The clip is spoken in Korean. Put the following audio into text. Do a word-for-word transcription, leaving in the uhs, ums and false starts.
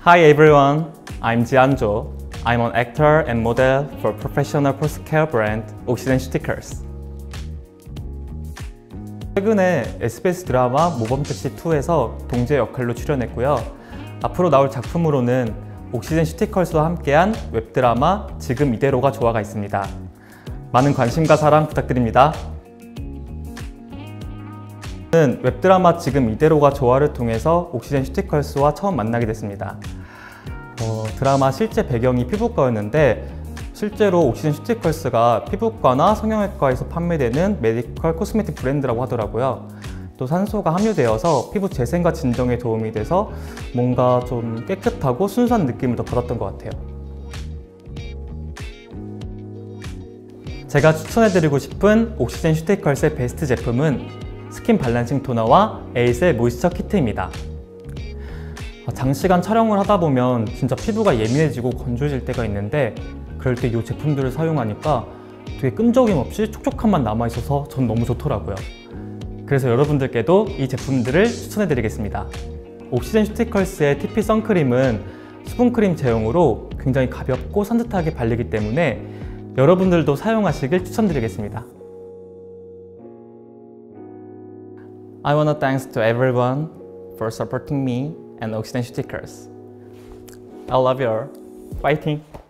Hi everyone, I'm Jianjo. I'm an actor and model for professional personal care brand Oxygen Stickers. 최근에 에스비에스 드라마 모범택시 투에서 동재 역할로 출연했고요. 앞으로 나올 작품으로는 옥시젠 슈티컬스와 함께한 웹드라마 지금 이대로가 좋아가 있습니다. 많은 관심과 사랑 부탁드립니다. 저는 웹드라마 지금 이대로가 좋아를 통해서 옥시젠 슈티컬스와 처음 만나게 됐습니다. 어, 드라마 실제 배경이 피부과였는데 실제로 옥시젠 슈티컬스가 피부과나 성형외과에서 판매되는 메디컬 코스메틱 브랜드라고 하더라고요. 또 산소가 함유되어서 피부 재생과 진정에 도움이 돼서 뭔가 좀 깨끗하고 순수한 느낌을 더 받았던 것 같아요. 제가 추천해드리고 싶은 옥시젠 슈티컬스의 베스트 제품은 스킨 밸런싱 토너와 에이셀 모이스처 키트입니다. 장시간 촬영을 하다 보면 진짜 피부가 예민해지고 건조해질 때가 있는데 그럴 때 이 제품들을 사용하니까 되게 끈적임 없이 촉촉함만 남아있어서 전 너무 좋더라고요. 그래서 여러분들께도 이 제품들을 추천해드리겠습니다. 옥시젠 슈티컬스의 티피 선크림은 수분크림 제형으로 굉장히 가볍고 산뜻하게 발리기 때문에 여러분들도 사용하시길 추천드리겠습니다. I wanna thanks to everyone for supporting me and Oxygen Stickers. I love you all. Fighting!